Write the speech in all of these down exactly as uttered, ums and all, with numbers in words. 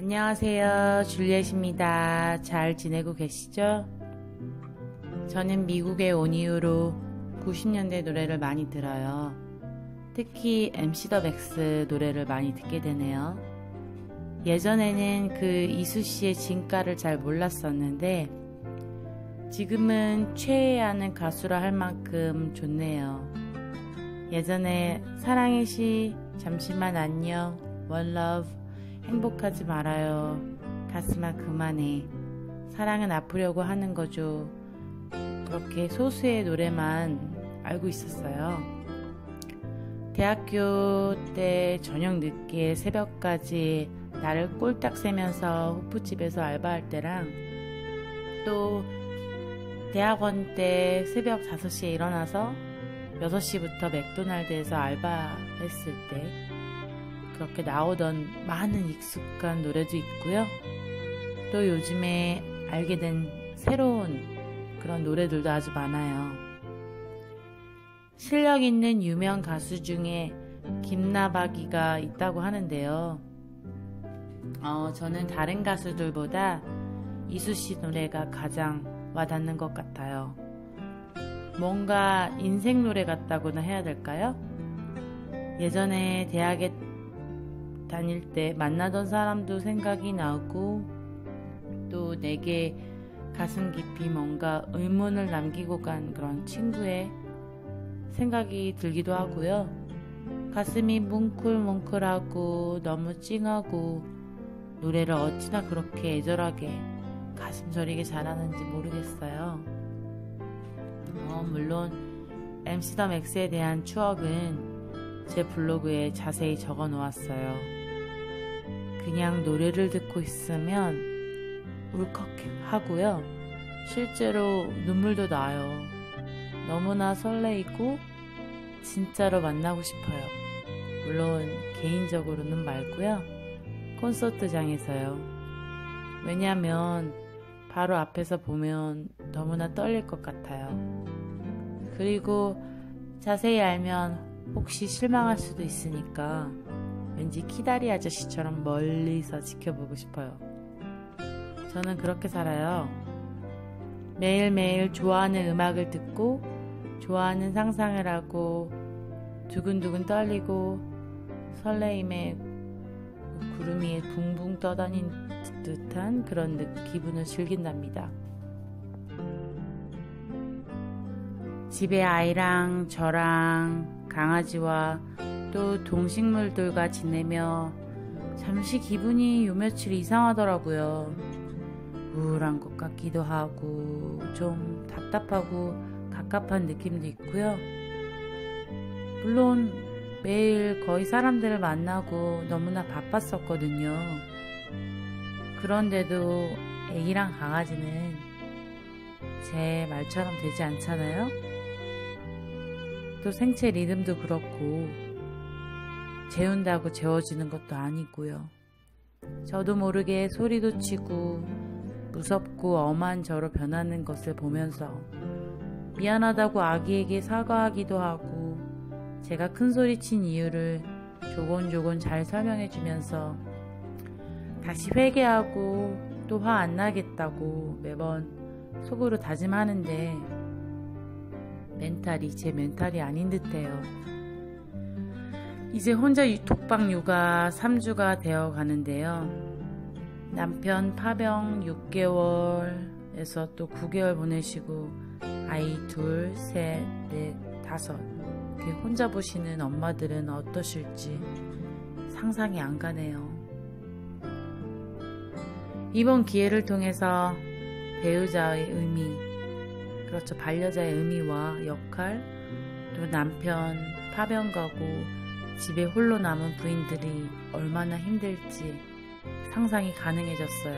안녕하세요, 줄리엣입니다. 잘 지내고 계시죠? 저는 미국에 온 이후로 구십 년대 노래를 많이 들어요. 특히 엠씨 더 맥스 노래를 많이 듣게 되네요. 예전에는 그 이수씨의 진가를 잘 몰랐었는데 지금은 최애하는 가수라 할 만큼 좋네요. 예전에 사랑의 시, 잠시만 안녕, One Love, 행복하지 말아요, 가슴아 그만해, 사랑은 아프려고 하는 거죠. 그렇게 소수의 노래만 알고 있었어요. 대학교 때 저녁 늦게 새벽까지 나를 꼴딱 새면서 호프집에서 알바할 때랑 또 대학원 때 새벽 다섯 시에 일어나서 여섯 시부터 맥도날드에서 알바했을 때 그렇게 나오던 많은 익숙한 노래도 있고요. 또 요즘에 알게 된 새로운 그런 노래들도 아주 많아요. 실력 있는 유명 가수 중에 김나박이가 있다고 하는데요. 어, 저는 다른 가수들보다 이수씨 노래가 가장 와닿는 것 같아요. 뭔가 인생 노래 같다고나 해야 될까요? 예전에 대학에 다닐 때 만나던 사람도 생각이 나고 또 내게 가슴 깊이 뭔가 의문을 남기고 간 그런 친구의 생각이 들기도 하고요. 가슴이 뭉클뭉클하고 너무 찡하고 노래를 어찌나 그렇게 애절하게 가슴 저리게 잘하는지 모르겠어요. 어, 물론 엠씨 더 맥스에 대한 추억은 제 블로그에 자세히 적어 놓았어요. 그냥 노래를 듣고 있으면 울컥하고요. 실제로 눈물도 나요. 너무나 설레이고 진짜로 만나고 싶어요. 물론 개인적으로는 말고요. 콘서트장에서요. 왜냐면 바로 앞에서 보면 너무나 떨릴 것 같아요. 그리고 자세히 알면 혹시 실망할 수도 있으니까 왠지 키다리 아저씨처럼 멀리서 지켜보고 싶어요. 저는 그렇게 살아요. 매일매일 좋아하는 음악을 듣고 좋아하는 상상을 하고 두근두근 떨리고 설레임에 구름 위에 붕붕 떠다닌 듯한 그런 기분을 즐긴답니다. 집에 아이랑 저랑 강아지와 또 동식물들과 지내며 잠시 기분이 요 며칠 이상하더라고요. 우울한 것 같기도 하고 좀 답답하고 갑갑한 느낌도 있고요. 물론 매일 거의 사람들을 만나고 너무나 바빴었거든요. 그런데도 애기랑 강아지는 제 말처럼 되지 않잖아요? 또 생체 리듬도 그렇고 재운다고 재워지는 것도 아니고요. 저도 모르게 소리도 치고 무섭고 엄한 저로 변하는 것을 보면서 미안하다고 아기에게 사과하기도 하고 제가 큰 소리 친 이유를 조곤조곤 잘 설명해 주면서 다시 회개하고 또 화 안 나겠다고 매번 속으로 다짐하는데 멘탈이 제 멘탈이 아닌 듯해요. 이제 혼자 독박 육아 삼 주가 되어 가는데요. 남편 파병 육 개월에서 또 구 개월 보내시고 아이 둘, 셋, 넷, 다섯 이렇게 혼자 보시는 엄마들은 어떠실지 상상이 안 가네요. 이번 기회를 통해서 배우자의 의미, 그렇죠, 반려자의 의미와 역할, 또 남편 파병 가고 집에 홀로 남은 부인들이 얼마나 힘들지 상상이 가능해졌어요.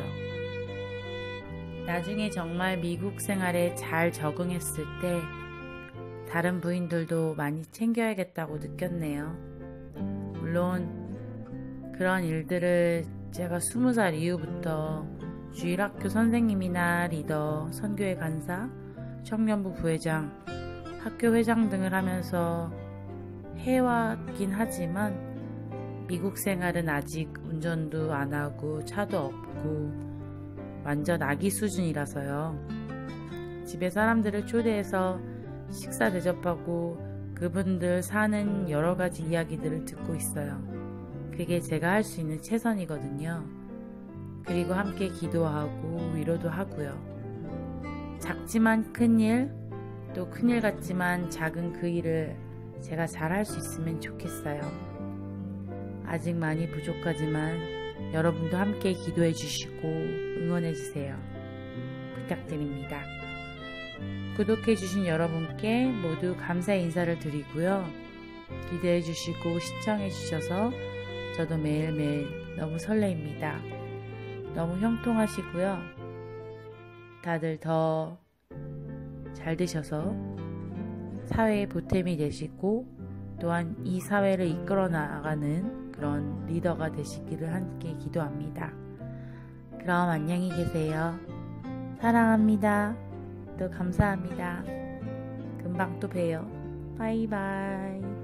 나중에 정말 미국 생활에 잘 적응했을 때 다른 부인들도 많이 챙겨야겠다고 느꼈네요. 물론 그런 일들을 제가 스무 살 이후부터 주일학교 선생님이나 리더, 선교회 간사, 청년부 부회장, 학교 회장 등을 하면서 해왔긴 하지만 미국 생활은 아직 운전도 안 하고 차도 없고 완전 아기 수준이라서요. 집에 사람들을 초대해서 식사 대접하고 그분들 사는 여러 가지 이야기들을 듣고 있어요. 그게 제가 할 수 있는 최선이거든요. 그리고 함께 기도하고 위로도 하고요. 작지만 큰일, 또 큰일 같지만 작은 그 일을 제가 잘 할 수 있으면 좋겠어요. 아직 많이 부족하지만 여러분도 함께 기도해 주시고 응원해 주세요. 부탁드립니다. 구독해 주신 여러분께 모두 감사의 인사를 드리고요. 기대해 주시고 시청해 주셔서 저도 매일매일 너무 설레입니다. 너무 형통하시고요. 다들 더 잘 되셔서 사회의 보탬이 되시고 또한 이 사회를 이끌어 나가는 그런 리더가 되시기를 함께 기도합니다. 그럼 안녕히 계세요. 사랑합니다. 또 감사합니다. 금방 또 봬요. 바이바이.